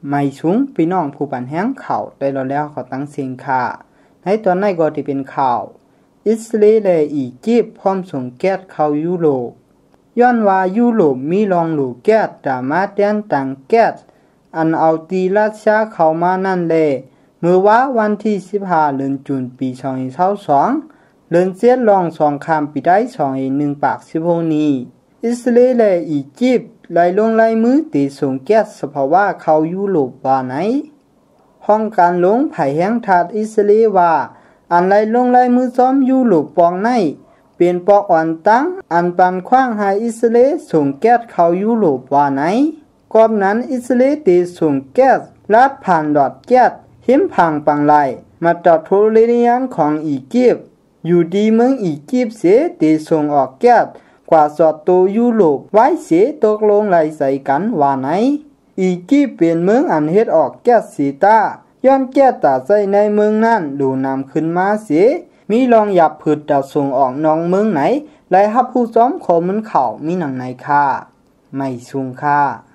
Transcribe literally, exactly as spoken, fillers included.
ไม่สูงพี่น้องผู้ปันแห้งข่าวได้แล้วแล้วเขาตั้งเสียงค่ะในตอนนี้ก็ที่เป็นข่าวอิสราเอลและอียิปต์พร้อมส่งแก๊สเข้ายุโรปย้อนว่ายุโรปมีรองหลูแก๊สดรามาแดนต่างแก๊สอันเอาตีรัสเซียเข้ามานั่นแลเมื่อว่าวันที่สิบห้าเดือนตุลาคมปีสองพันยี่สิบสองเดือนเสียรองสองคำปีได้สองพันหนึ่งปากสิบหกนี้อิสราเอลและอียิปต์ไล่ลงไล่มือตีส่งแก๊สสภาวะเข้ายุโรปว่าไหนห้องการลงไผ่แห้งทาดอิสราเอลว่าอันไล่ลงไล่มือซ้อมยุโรปปองในเป็นปอกอ่อนตั้งอันปันขว้างให้อิสราเอลส่งแก๊สเข้ายุโรปว่าไหนกอบนั้นอิสราเอลตีส่งแก๊สลาดผ่านดอดแก๊สหิมพังปังไลมาจอดโทรเลเนียนของอียิปต์อยู่ดีเมืองอียิปต์เสตีส่งออกแก๊สกว่าสอดตัวยุโรปไว้เสียตกลงไหลใส่กันว่าไหนอียิปต์เป็นเมืองอันเฮ็ดออกแก๊สสีตาย้อนแก๊สตาใส่ในเมืองนั้นดูนำขึ้นมาเสียมีรองหยับผืดตาส่งออกนองเมืองไหนไล่ฮับผู้ซ้อมขอมันเข่ามีหนังในค่าไม่สูงค่า